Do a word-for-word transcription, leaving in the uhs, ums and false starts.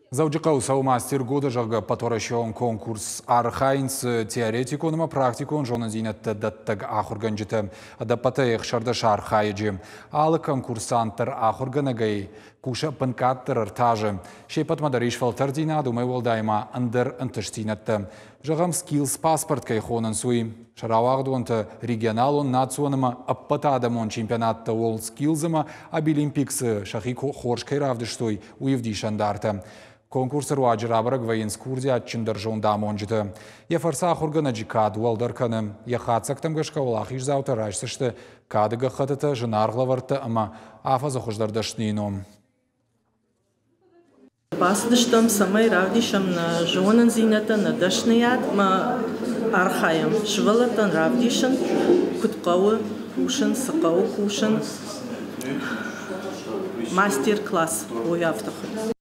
Дзæуджыхъæуы мастер года æппæтуæрәсеон конкурс Архайынц теоретикон, практикон, зонындзинәдтә дәттәг ахуыргәнджытæ, æдәппәтәй шардаш архайәджы, алы конкурсанттар ахуыргәнәгәй, кушы æппынкъаддәр әртәжы, ппæтмæ фæлтәрддзинад, уымæй уәлдай æндәр ɛнтыстдзинәдтә. Зәгъәм skills-паспорт кай хонынц рауагъдонтә регионалон национ æппәтәдәмон чемпионатта ол skills-ма абилимпиксы шахик хоршкай равдыштуй уйвдишандарты. Конкурсыр уаджырабырыг военскурди атчындар жондам онжыты. Ефарса ахуыргәнәгәй кад уалдарканы. Ехатсактым гашка олахиш зауты рашсышты кадыга хатыты жынарғлаварты ама афазы хуждардашныйном. Басдыштым самай равдишам на зонындзинæдтæ на дашныяд ма архайым. Швылатан равдишын куткауы кушын, сықауы кушын. Мастер-класс уявтықы.